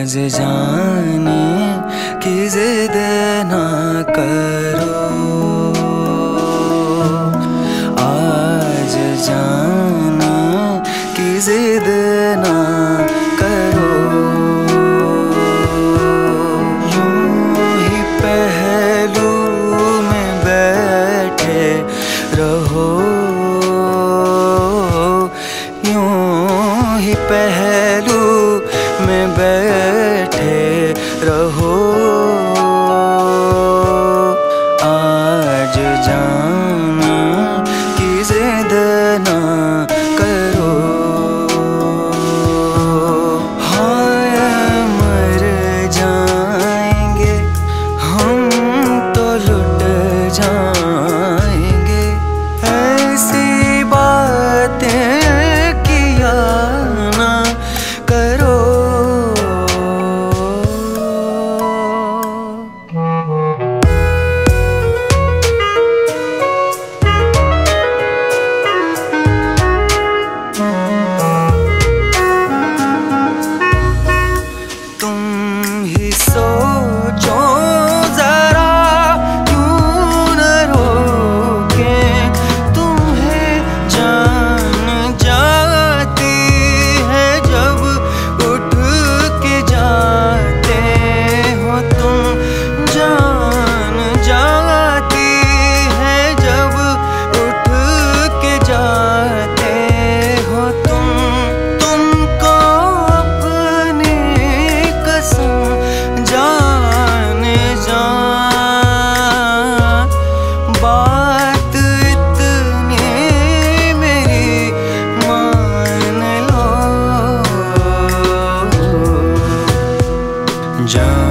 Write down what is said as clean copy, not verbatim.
आज जाने की जिद ना करो, आज जाने की जिद ना करो, यूं ही पहलू में बैठे रहो, यूं ही पहलू में बैठे रहो, आज जाने की जिद ना करो। हाय मर जाएंगे हम तो लुट जाएंगे, ऐसी बातें किया ना करो। तुम ही सोचो जरा, क्यों न रोके तुम्हें जान जाती है जब उठ के जाते हो तुम, जान जाती है जब उठ के जाते हो तुम। तुमको अपनी कसम जाने जा, बात इतनी मेरी मान लो, जान